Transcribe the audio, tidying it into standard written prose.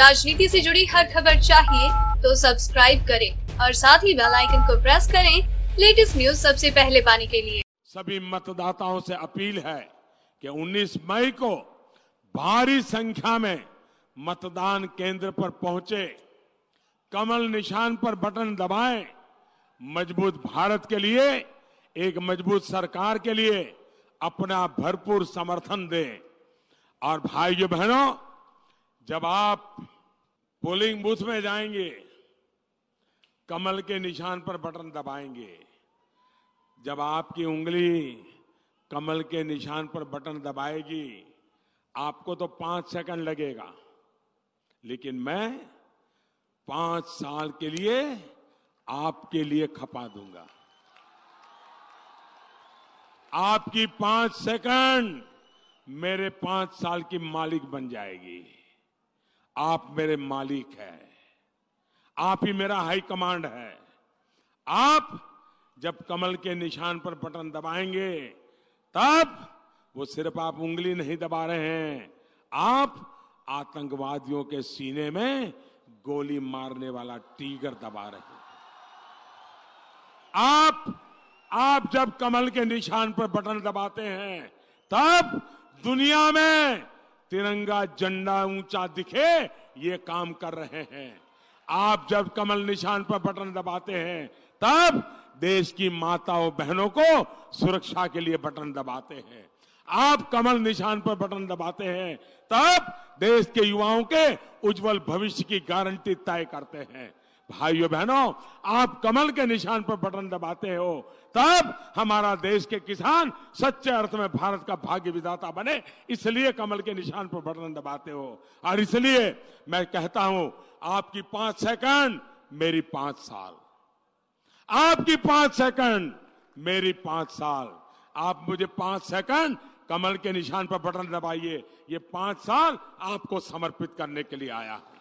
राजनीति से जुड़ी हर खबर चाहिए तो सब्सक्राइब करें और साथ ही बेल आइकन को प्रेस करें लेटेस्ट न्यूज सबसे पहले पाने के लिए। सभी मतदाताओं से अपील है कि 19 मई को भारी संख्या में मतदान केंद्र पर पहुंचे, कमल निशान पर बटन दबाएं, मजबूत भारत के लिए, एक मजबूत सरकार के लिए अपना भरपूर समर्थन दें। और भाइयों बहनों, जब आप पोलिंग बूथ में जाएंगे, कमल के निशान पर बटन दबाएंगे, जब आपकी उंगली कमल के निशान पर बटन दबाएगी, आपको तो 5 सेकंड लगेगा, लेकिन मैं 5 साल के लिए आपके लिए खपा दूंगा। आपकी 5 सेकंड मेरे 5 साल की मालिक बन जाएगी। आप मेरे मालिक हैं, आप ही मेरा हाई कमांड है। आप जब कमल के निशान पर बटन दबाएंगे, तब वो सिर्फ आप उंगली नहीं दबा रहे हैं, आप आतंकवादियों के सीने में गोली मारने वाला टीगर दबा रहे हैं। आप जब कमल के निशान पर बटन दबाते हैं, तब दुनिया में तिरंगा झंडा ऊंचा दिखे, ये काम कर रहे हैं। आप जब कमल निशान पर बटन दबाते हैं, तब देश की माताओं बहनों को सुरक्षा के लिए बटन दबाते हैं। आप कमल निशान पर बटन दबाते हैं, तब देश के युवाओं के उज्जवल भविष्य की गारंटी तय करते हैं। भाइयों बहनों, आप कमल के निशान पर बटन दबाते हो, तब हमारा देश के किसान सच्चे अर्थ में भारत का भाग्य विधाता बने, इसलिए कमल के निशान पर बटन दबाते हो। और इसलिए मैं कहता हूं, आपकी 5 सेकंड मेरी 5 साल, आपकी 5 सेकंड मेरी 5 साल। आप मुझे 5 सेकंड कमल के निशान पर बटन दबाइए, ये 5 साल आपको समर्पित करने के लिए आया है।